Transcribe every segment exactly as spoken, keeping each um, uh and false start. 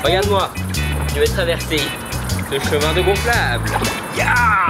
Regarde-moi, je vais traverser ce chemin de gonflable. Yeah.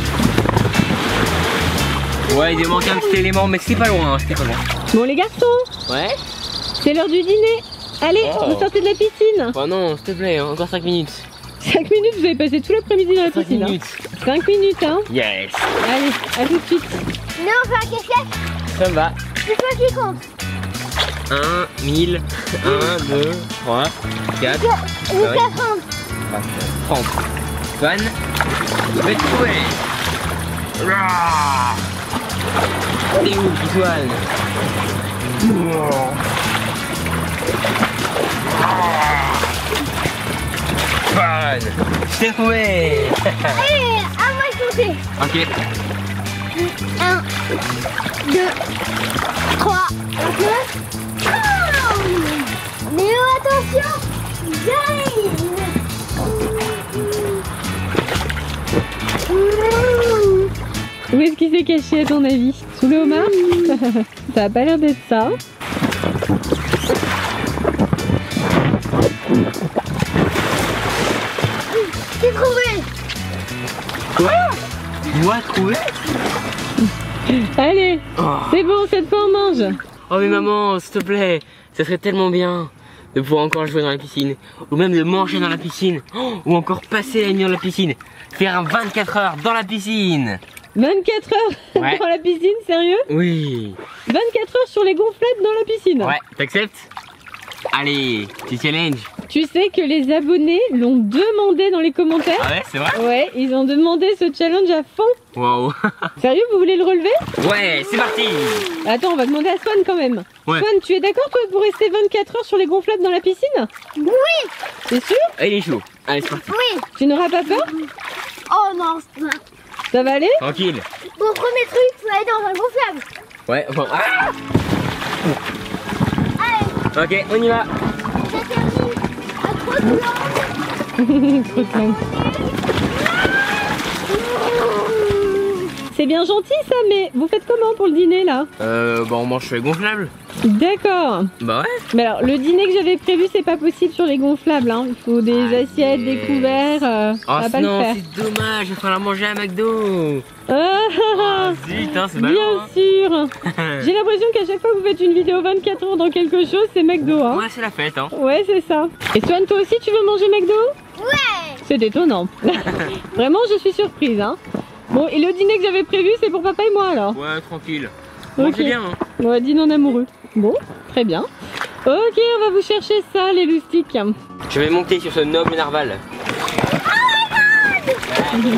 Ouais, il manque un petit élément, mais c'était pas loin, c'était pas loin. Bon les garçons, ouais, c'est l'heure du dîner. Allez, oh. Vous sortez de la piscine. Oh non, s'il te plaît, encore cinq minutes. cinq minutes, vous avez passé tout l'après-midi dans la cinq piscine. minutes. Hein. cinq minutes, hein. Yes. Allez, à tout de suite. Non, on fait un cache-cache. Ça me va. C'est toi qui compte. un, mille, un, deux, trois, quatre, Jusqu'à trente. trente. Swan, je vais te trouver. T'es où, Swan? Swan, je t'ai trouvé. Allez, à moi de compter. Ok. un, deux, trois, quatre. Léo, attention, j'arrive. Où est-ce qu'il s'est caché à ton avis? Sous le homard? Ça a pas l'air d'être ça. J'ai trouvé. Quoi? Moi trouvé? Allez, oh. C'est bon, cette fois on mange. Oh mais maman, s'il te plaît, ça serait tellement bien de pouvoir encore jouer dans la piscine, ou même de manger dans la piscine, oh, ou encore passer la nuit dans la piscine, faire un vingt-quatre heures dans la piscine. vingt-quatre heures ouais. Dans la piscine, sérieux? Oui. vingt-quatre heures sur les gonflables dans la piscine. Ouais, t'acceptes? Allez, petit challenge. Tu sais que les abonnés l'ont demandé dans les commentaires. Ah ouais, c'est vrai? Ouais, ils ont demandé ce challenge à fond. Waouh. Sérieux, vous voulez le relever? Ouais, c'est parti. Attends, on va demander à Swan quand même. Ouais. Swan, tu es d'accord toi pour rester vingt-quatre heures sur les gonflables dans la piscine? Oui. C'est sûr? Ah, il est chaud. Allez, c'est parti. Oui. Tu n'auras pas peur? Oh non. Ça va aller? Bon, Tranquille. premier truc, faut aller dans un gonflable. Ouais, enfin... Ah. Allez. Ok, on y va. J'interdis à Croque-Land. C'est bien gentil ça, mais vous faites comment pour le dîner là? Euh, bah on mange sur les gonflables. D'accord. Bah ouais. Mais alors, le dîner que j'avais prévu, c'est pas possible sur les gonflables. Hein. Il faut des ah, assiettes, des couverts. Euh, oh, ça va pas non, le faire. c'est dommage, il va falloir manger à McDo. Ah, oh, zut, hein, c'est bien ballot, hein. sûr. J'ai l'impression qu'à chaque fois que vous faites une vidéo vingt-quatre heures dans quelque chose, c'est McDo. Hein. Ouais, c'est la fête. Hein. Ouais, c'est ça. Et Swan, toi aussi, tu veux manger McDo? Ouais. C'est étonnant. Vraiment, je suis surprise. Hein. Bon, et le dîner que j'avais prévu, c'est pour papa et moi alors? Ouais, tranquille. Ok. Mangez bien. Hein. Ouais, dîner en amoureux. Bon, très bien. Ok, on va vous chercher ça, les loustiques. Je vais monter sur ce noble narval. Oh my god!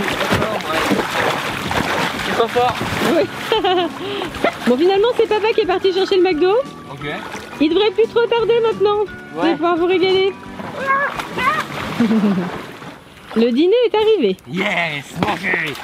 C'est trop fort. Oui. Bon, finalement, c'est papa qui est parti chercher le McDo. Ok. Il devrait plus trop tarder maintenant. Ouais. Vous allez pouvoir vous régaler. Le dîner est arrivé. Yes, mangez.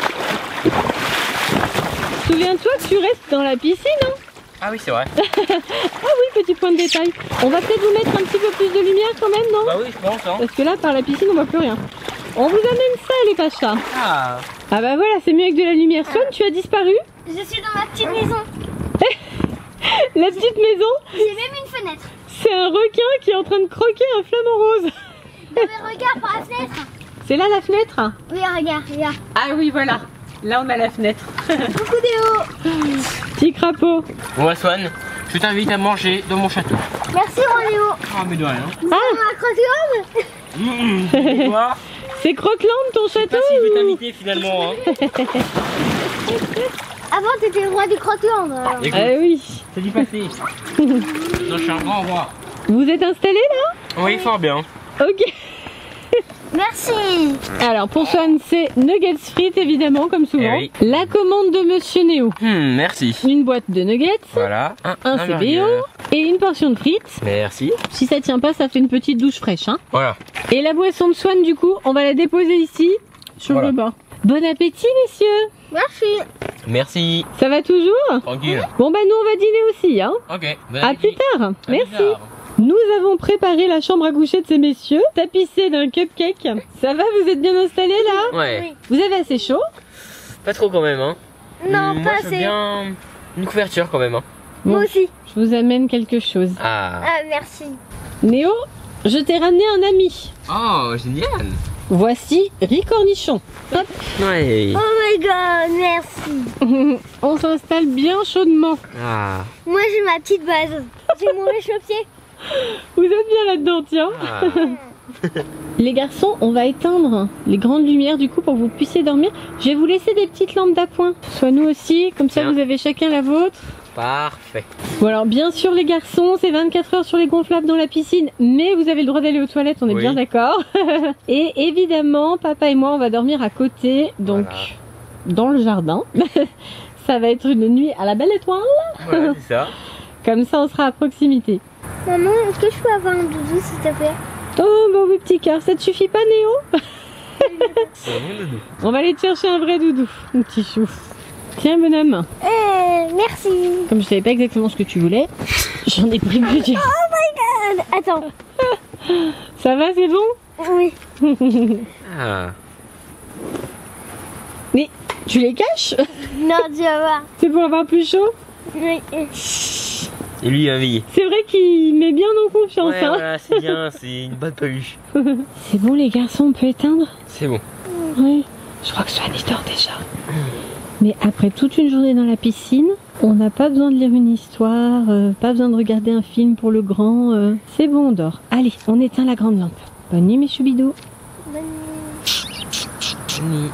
Souviens-toi que tu restes dans la piscine, hein? Ah oui, c'est vrai. Ah oui, petit point de détail. On va peut-être vous mettre un petit peu plus de lumière quand même, non? Bah oui, je pense. Hein. Parce que là, par la piscine, on voit plus rien. On vous amène ça, les pachas. Ah. Ah bah voilà, c'est mieux avec de la lumière. Swan, tu as disparu? Je suis dans ma petite maison. La petite maison? J'ai même une fenêtre. C'est un requin qui est en train de croquer un flamant rose. Non mais regarde par la fenêtre. C'est là la fenêtre? Oui, regarde, regarde. Ah oui, voilà. Là, on a la fenêtre. Coucou Déo. Petit crapaud. Bon, Swan, je t'invite à manger dans mon château. Merci Roléo. Ah, mais de rien. Vous avez un croque-land? Mmh, quoi? C'est Croque-Land ton château? Je sais pas si je vais t'inviter finalement. Hein. Avant, t'étais le roi du croque-land. Écoute, Ah oui. c'est du passé. Non, je suis un grand roi. Vous êtes installés là? Oui, fort bien. Ok. Merci. Alors pour Swan, c'est nuggets frites évidemment comme souvent. Eh oui. La commande de Monsieur Néo. Hmm, merci. Une boîte de nuggets. Voilà. Un, Un C B O. Et une portion de frites. Merci. Si ça tient pas, ça fait une petite douche fraîche. Hein. Voilà. Et la boisson de Swan du coup, on va la déposer ici sur Voilà. le bord. Bon appétit messieurs. Merci. Merci. Ça va toujours? Tranquille. Bon bah nous on va dîner aussi hein. Ok. Bon À plus appétit. tard. À Merci. plus tard. Nous avons préparé la chambre à coucher de ces messieurs, tapissée d'un cupcake. Ça va, vous êtes bien installés là? Ouais. Oui. Vous avez assez chaud? Pas trop quand même, hein. Non, Hum, pas Moi, je veux assez. bien une couverture quand même, hein. Moi aussi. Je vous amène quelque chose. Ah. Ah, merci. Néo, Je t'ai ramené un ami. Oh, génial. Voici Riz Cornichon. Hop. Ouais. Oh my god, merci. On s'installe bien chaudement. Ah. Moi j'ai ma petite base. J'ai mon réchauffe-pied. Vous êtes bien là-dedans, tiens. Ah. Les garçons, on va éteindre les grandes lumières du coup pour que vous puissiez dormir. Je vais vous laisser des petites lampes d'appoint. Soit nous aussi, comme ça Bien. vous avez chacun la vôtre. Parfait. Bon alors bien sûr les garçons, c'est vingt-quatre heures sur les gonflables dans la piscine, mais vous avez le droit d'aller aux toilettes, on est Oui. bien d'accord. Et évidemment, papa et moi, on va dormir à côté, donc Voilà. dans le jardin. Ça va être une nuit à la belle étoile. Voilà, c'est ça. Comme ça, on sera à proximité. Maman, est-ce que je peux avoir un doudou s'il te plaît? Oh bah oui petit cœur, ça te suffit pas Néo? C'est mon doudou. On va aller te chercher un vrai doudou, mon petit chou. Tiens bonhomme, Euh, merci. comme je savais pas exactement ce que tu voulais, j'en ai pris plusieurs. Euh, attends. Ça va, c'est bon? Oui. Ah. Mais tu les caches? Non, tu vas voir. C'est pour avoir plus chaud? Oui. Et lui, il va veiller. C'est vrai qu'il met bien en confiance. Ouais, hein. voilà, c'est bien, c'est une bonne peluche. C'est bon les garçons, on peut éteindre? C'est bon. Oui. Je crois que Swan il dort déjà. Mais après toute une journée dans la piscine, on n'a pas besoin de lire une histoire, euh, pas besoin de regarder un film pour le grand. euh, c'est bon, on dort. Allez, on éteint la grande lampe. Bonne nuit mes choubidous. Bonne nuit. Ni.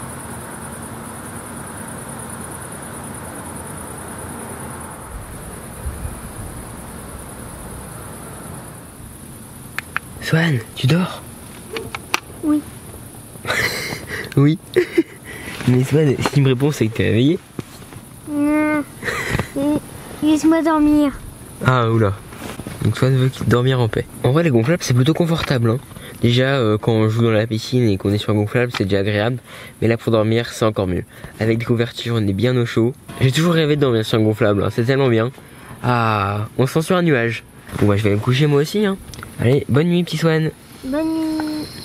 Swan, tu dors? Oui. Oui. Mais Swan, si tu me réponds, c'est que t'es réveillé. Non. Laisse-moi dormir. Ah, oula. Donc Swan veut dormir en paix. En vrai, les gonflables, c'est plutôt confortable. Hein. Déjà, euh, quand on joue dans la piscine et qu'on est sur un gonflable, c'est déjà agréable. Mais là, pour dormir, c'est encore mieux. Avec des couvertures, on est bien au chaud. J'ai toujours rêvé de dormir sur un gonflable. Hein. C'est tellement bien. Ah, on se sent sur un nuage. Bon, bah, je vais aller me coucher moi aussi. Hein. Allez, bonne nuit, petit Swan. Bonne nuit.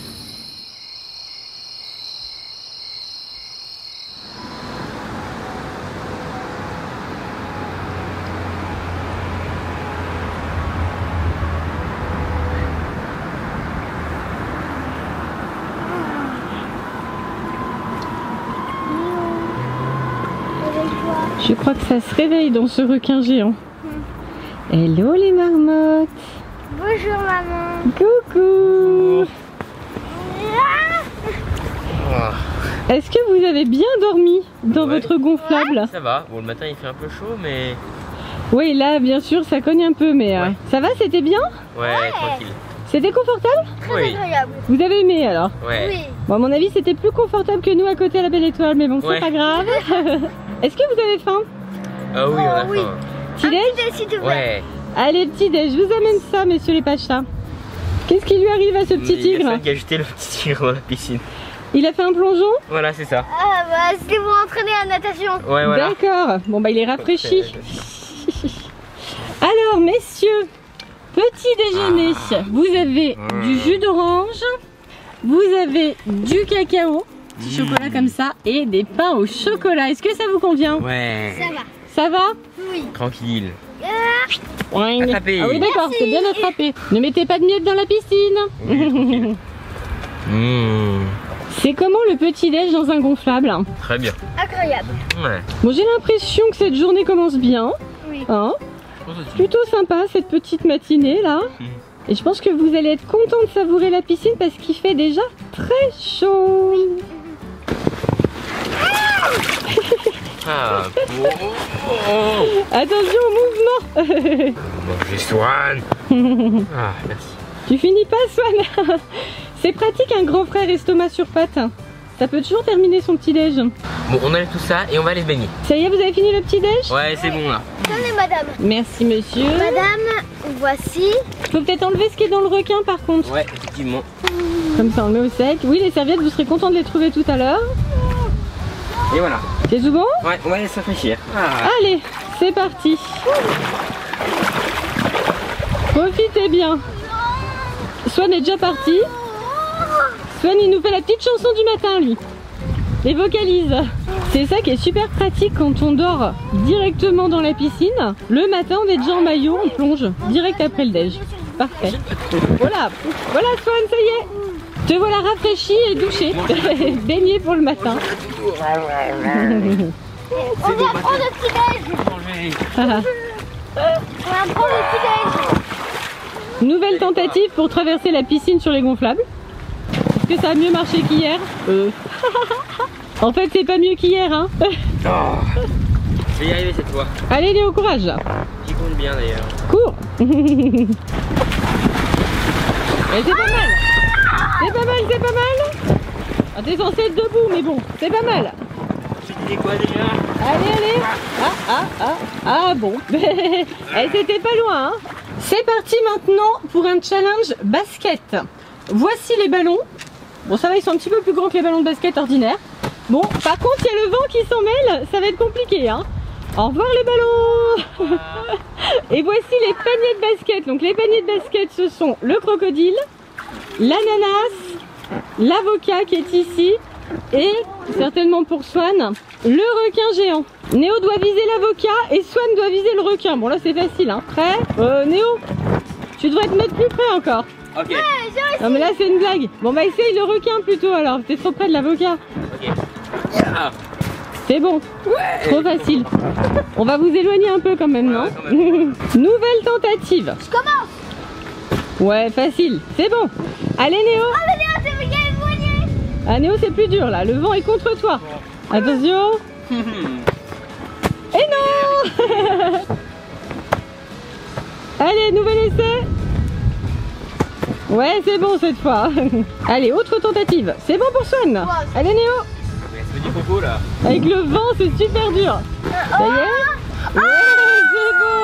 Réveille-toi. Je crois que ça se réveille dans ce requin géant. Hello les marmottes. Bonjour maman. Coucou. Est-ce que vous avez bien dormi dans Ouais. votre gonflable? Ça va. Bon, le matin, il fait un peu chaud, mais... Oui, là, bien sûr, ça cogne un peu, mais euh, Ouais. ça va, c'était bien? Ouais, tranquille. C'était confortable? Très Oui. agréable. Vous avez aimé alors? Ouais. Oui. Bon, à mon avis, c'était plus confortable que nous à côté à la Belle Étoile, mais bon, c'est Ouais. pas grave. Est-ce que vous avez faim? Ah oui, on a Oh, oui. faim. Petit déj? Petit s'il te plaît. Ouais. Allez, petit déj, je vous amène ça, messieurs les pachas. Qu'est-ce qui lui arrive à ce petit Il y a tigre? Swan qui a jeté le petit tigre dans la piscine. Il a fait un plongeon? Voilà, c'est ça. Ah bah c'était pour entraîner à la natation. Ouais, voilà. D'accord. Bon, bah, il est rafraîchi. Alors, messieurs, petit déjeuner. Vous avez du jus d'orange, vous avez du cacao, petit chocolat comme ça, et des pains au chocolat. Est-ce que ça vous convient? Ouais. Ça va. Ça va? Oui. Tranquille. Ouais. Attrapé. Ah oui, d'accord, Merci. c'est bien attrapé. Ne mettez pas de miettes dans la piscine. Oui, tranquille. Mmh, C'est comment le petit déj dans un gonflable? très bien. Incroyable. Ouais. Bon, j'ai l'impression que cette journée commence bien. Oui. Hein? Je pense aussi. Plutôt sympa cette petite matinée là. Et je pense que vous allez être content de savourer la piscine parce qu'il fait déjà très chaud. Ah, oh, oh, oh. Attention au mouvement. Manger Swan. Ah, merci. Tu finis pas Swan. C'est pratique un grand frère estomac sur pattes. Ça peut toujours terminer son petit déj. Bon, on enlève tout ça et on va aller se baigner. Ça y est, vous avez fini le petit déj? Ouais, c'est bon là. Tenez madame. Merci monsieur. Madame, voici. Faut peut-être enlever ce qui est dans le requin par contre. Ouais, effectivement. Comme ça on le met au sec. Oui, les serviettes, vous serez content de les trouver tout à l'heure. Et voilà. C'est tout bon? Ouais, on va aller se rafraîchir. Ah. Allez, c'est parti. Profitez bien. Swan est déjà parti. Swan, il nous fait la petite chanson du matin, lui. Les vocalise. C'est ça qui est super pratique quand on dort directement dans la piscine. Le matin, on est déjà en maillot, on plonge direct après le déj. parfait. Voilà, voilà Swan, ça y est. Te voilà rafraîchi et douché. Baigné pour le matin. On va prendre le petit déj. On va prendre le petit déj. Nouvelle tentative pour traverser la piscine sur les gonflables. Est-ce que ça a mieux marché qu'hier? euh. En fait, c'est pas mieux qu'hier, hein. Oh, je vais y arriver cette fois. Allez Léo, courage. J'y compte bien d'ailleurs. Cours. Et c'est pas mal. C'est pas mal, c'est pas mal. Ah, t'es censé être debout, mais bon, c'est pas mal. Tu disais quoi déjà? Allez, allez. Ah, ah, ah. Ah bon. Eh, c'était pas loin, hein. C'est parti maintenant pour un challenge basket. Voici les ballons. Bon, ça va, ils sont un petit peu plus grands que les ballons de basket ordinaires. Bon, par contre, il y a le vent qui s'en mêle. Ça va être compliqué, hein. Au revoir les ballons. Et voici les paniers de basket. Donc les paniers de basket, ce sont le crocodile, l'ananas, l'avocat qui est ici et, certainement pour Swan, le requin géant. Néo doit viser l'avocat et Swan doit viser le requin. Bon là c'est facile, hein. Prêt? euh, Néo, tu devrais te mettre plus près encore. Ok. Non mais là c'est une blague. Bon bah essaye le requin plutôt alors, t'es trop près de l'avocat. Ok. Ah. C'est bon. Ouais. Trop facile. On va vous éloigner un peu quand même, non? Ouais, quand même. Nouvelle tentative. Je commence. Ouais, facile. C'est bon. Allez Néo. Oh mais Léo, c'est bien éloigné. Ah Néo, c'est plus dur là. Le vent est contre toi. Attention. Et non. Allez, nouvel essai. Ouais, c'est bon cette fois. Allez, autre tentative. C'est bon pour Swan. Allez Néo. Mais ça fait du coco là. Avec le vent, c'est super dur. Ça y est? Ouais, c'est bon.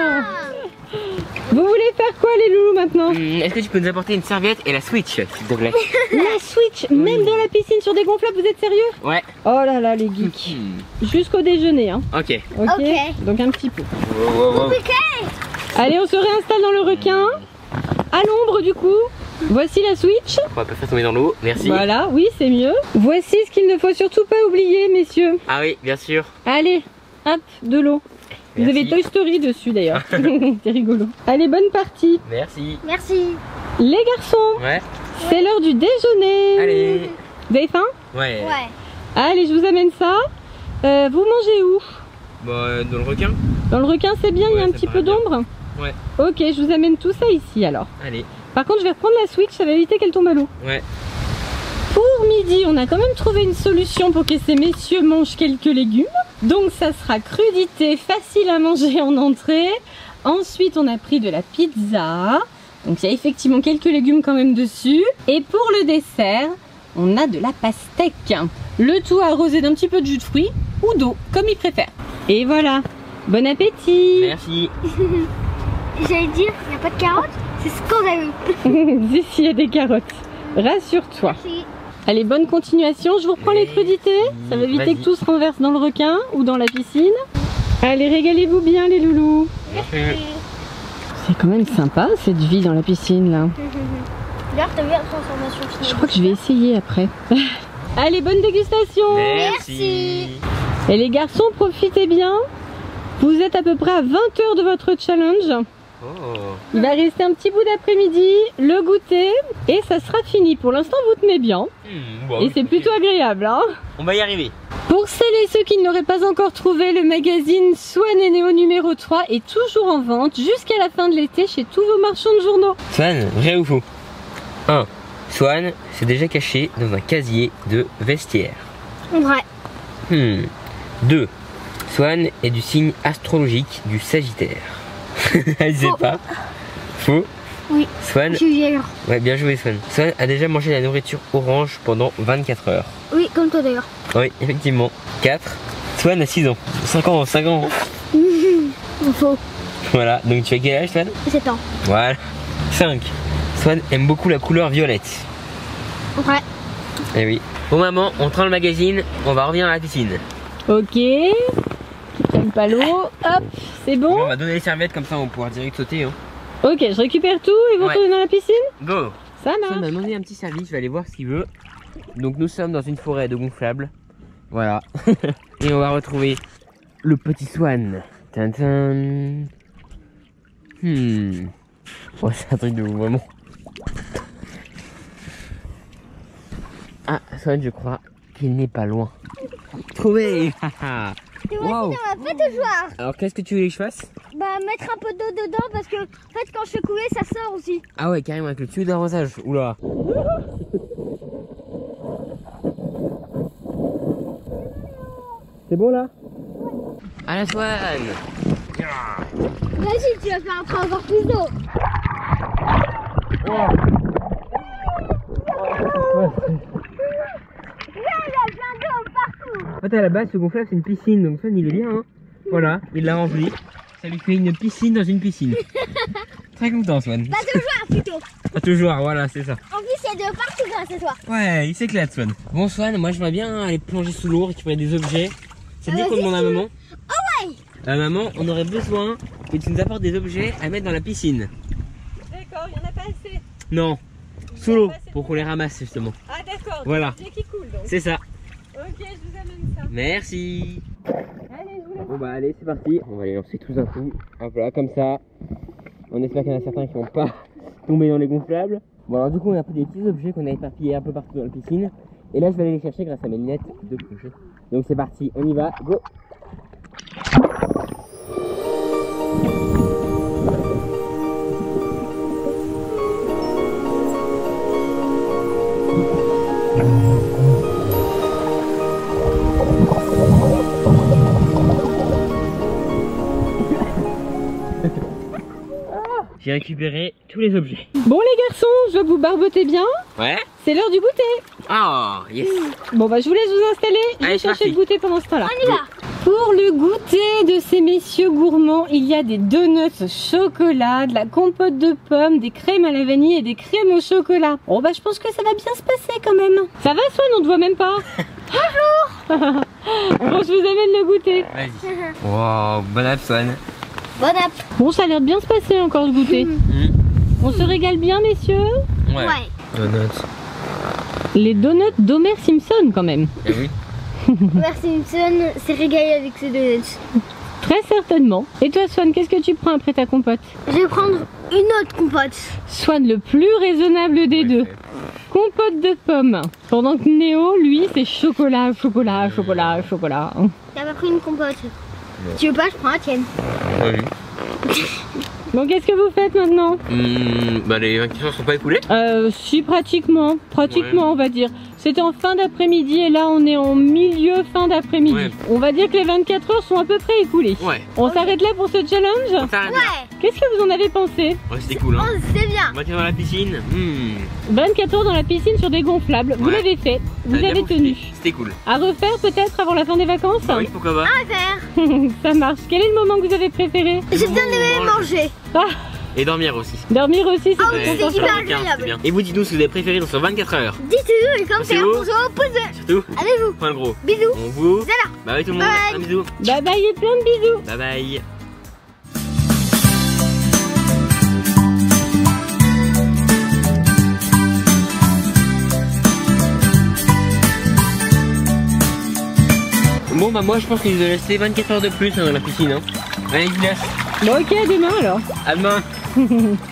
Vous voulez faire quoi les loulous maintenant? Hum, Est-ce que tu peux nous apporter une serviette et la Switch, s'il te plaît? La Switch, même dans la piscine sur des gonflables, vous êtes sérieux? Ouais. Oh là là les geeks. Hum. Jusqu'au déjeuner, hein. Ok. Ok. Ok. Donc un petit peu. Wow, wow, wow. Allez, on se réinstalle dans le requin. À l'ombre du coup. Voici la Switch. On va pas faire tomber dans l'eau, merci. Voilà, oui, c'est mieux. Voici ce qu'il ne faut surtout pas oublier, messieurs. Ah oui, bien sûr. Allez, hop, de l'eau. Vous Merci. avez Toy Story dessus d'ailleurs. C'est rigolo. Allez, bonne partie. Merci. Merci. Les garçons, Ouais. c'est l'heure du déjeuner. Allez. Vous avez faim? Ouais. Ouais. Allez, je vous amène ça. Euh, vous mangez où? Bah, euh, dans le requin. Dans le requin, c'est bien, il y a Ouais, un ça petit paraît peu d'ombre. Ouais. Ok, je vous amène tout ça ici alors. Allez. Par contre, je vais reprendre la Switch, ça va éviter qu'elle tombe à l'eau. Ouais. Pour midi, on a quand même trouvé une solution pour que ces messieurs mangent quelques légumes. Donc ça sera crudité, facile à manger en entrée. Ensuite, on a pris de la pizza. Donc il y a effectivement quelques légumes quand même dessus. Et pour le dessert, on a de la pastèque. Le tout arrosé d'un petit peu de jus de fruits ou d'eau, comme ils préfèrent. Et voilà, bon appétit. Merci. J'allais dire, il n'y a pas de carottes. C'est scandaleux. Ici, il y a des carottes. Rassure-toi. Si. Allez, bonne continuation. Je vous reprends les crudités. Ça va éviter Vas-y. que tout se renverse dans le requin ou dans la piscine. Allez, régalez-vous bien les loulous. C'est quand même sympa cette vie dans la piscine là. D'ailleurs, t'as vu la transformation finale. Je crois que je vais essayer après. Allez, bonne dégustation. Merci. Et les garçons, profitez bien. Vous êtes à peu près à vingt heures de votre challenge. Oh. Il va rester un petit bout d'après-midi, le goûter, et ça sera fini. Pour l'instant, vous tenez bien. Hmm, bon, Et c'est plutôt agréable, hein. On va y arriver. Pour celles et ceux qui ne l'auraient pas encore trouvé, le magazine Swan et Néo numéro trois est toujours en vente jusqu'à la fin de l'été chez tous vos marchands de journaux. Swan, vrai ou faux? un. Swan s'est déjà caché dans un casier de vestiaire. Ouais. Hmm. deux. Swan est du signe astrologique du Sagittaire. Elle sait Faux. pas. Faux. Oui. Swan. Je suis vieille. Ouais, bien joué Swan. Swan a déjà mangé la nourriture orange pendant vingt-quatre heures. Oui, comme toi d'ailleurs. Oui, effectivement. quatre. Swan a six ans. cinq ans, cinq ans. Faux. Voilà, donc tu as quel âge Swan? sept ans. Voilà. cinq. Swan aime beaucoup la couleur violette. Ouais. Eh oui. Bon maman, on prend le magazine, on va revenir à la piscine. Ok. Qui prennent pas l'eau. Hop, c'est Bon, bon. on va donner les serviettes comme ça on va pouvoir direct sauter. Hein. Ok, je récupère tout et vous Ouais. retournez dans la piscine. Go. Ça Swan marche. m'a demandé un petit service, je vais aller voir ce qu'il veut. Donc nous sommes dans une forêt de gonflables. Voilà. Et on va retrouver le petit Swan. Tintin. Hmm. Ouais, c'est un truc de ouf, vraiment. Ah, Swan, je crois qu'il n'est pas loin. Trouvé. Wow. On va pas te voir. Alors, qu'est-ce que tu veux que je fasse? Bah, mettre un peu d'eau dedans parce que, en fait, quand je fais couler, ça sort aussi. Ah ouais, carrément, avec le tuyau d'arrosage. Oula. C'est bon là? À la Swan. Vas-y, tu vas faire entrer encore plus d'eau. En fait, à la base, ce gonflable, c'est une piscine, donc Swan, il est bien, hein. Voilà, il l'a rempli. Ça lui fait une piscine dans une piscine. Très content, Swan. Pas toujours plutôt. Pas toujours, voilà, c'est ça. En plus, il y a de partout grâce à toi. Ouais, il s'éclate, Swan. Bon, Swan, moi, j'aimerais bien aller plonger sous l'eau, récupérer des objets. Ça te dit Ah, qu'on vas-y, demande à tu veux. maman? Oh ouais. Euh, maman, on aurait besoin que tu nous apportes des objets à mettre dans la piscine. D'accord, il n'y en a pas assez. Non, sous l'eau, pour qu'on les ramasse, justement. Ah d'accord, Voilà. c'est qui coule donc. C'est ça. Ok, je vous amène ça. Merci. Allez, je vous laisse. Bon bah allez, c'est parti. On va les lancer tous d'un coup. Hop là, comme ça. On espère qu'il y en a certains qui vont pas tomber dans les gonflables. Bon alors du coup, on a pris des petits objets qu'on a éparpillés un peu partout dans la piscine. Et là, je vais aller les chercher grâce à mes lunettes de plongée. Donc c'est parti, on y va, go. J'ai récupéré tous les objets. Bon les garçons, je vois que vous barbotez bien. Ouais. C'est l'heure du goûter. Ah, yes. Bon bah je vous laisse vous installer. Je Allez, vais c'est chercher parti. le goûter pendant ce temps-là. On y va. Pour le goûter de ces messieurs gourmands, il y a des donuts au chocolat, de la compote de pommes, des crèmes à la vanille et des crèmes au chocolat. Oh bah je pense que ça va bien se passer quand même. Ça va Swan, on te voit même pas. Bonjour. Bon, je vous amène le goûter. Vas-y. Wow, bon app, Swan. Bon app. Bon, ça a l'air de bien se passer encore le goûter. Mmh. On se régale bien messieurs. Ouais. Ouais. Donuts. Les donuts d'Homer Simpson quand même. Eh oui. Homer Simpson s'est régalé avec ses donuts. Très certainement. Et toi Swan, qu'est-ce que tu prends après ta compote? Je vais prendre une autre compote. Swan le plus raisonnable des deux. Compote de pommes. Pendant que Néo, lui, c'est chocolat, chocolat, chocolat, chocolat. T'as pas pris une compote? Tu veux pas, je prends la tienne. Oui. Bon, qu'est-ce que vous faites maintenant? Mmh, bah les vingt-quatre heures sont pas écoulées. Euh, si, pratiquement. Pratiquement, Ouais. on va dire. C'était en fin d'après-midi et là, on est en milieu fin d'après-midi. Ouais. On va dire que les vingt-quatre heures sont à peu près écoulées. Ouais. On s'arrête là pour ce challenge? On s'arrête là. Ouais. Qu'est-ce que vous en avez pensé? Ouais, c'était cool, hein. Oh, c'est bien. On va tirer dans la piscine. Mmh. vingt-quatre heures dans la piscine sur des gonflables. Vous Ouais. l'avez fait. Vous Ça a bien avez profité. tenu. C'était cool. À refaire peut-être avant la fin des vacances? Bah oui, pourquoi pas. À faire. Ça marche. Quel est le moment que vous avez préféré? J'ai bien aimé manger. Ah, Et dormir aussi. dormir aussi, c'est Ah oui, très c'est important. hyper C'est bien, agréable. c'est bien. Et vous dites-nous ce que vous avez préféré dans ce vingt-quatre heures. Dites-le et comme c'est un Pensez-vous bonjour, posez. Surtout, Allez vous. point gros. Bisous. On vous. Zala. Bah oui tout le monde. Bye. Un bisou. Bye bye et plein de bisous. Bye bye. Bon bah moi je pense qu'il nous a laissé vingt-quatre heures de plus hein, dans la piscine hein. Allez je vous laisse. Bon ok, à demain alors. À demain.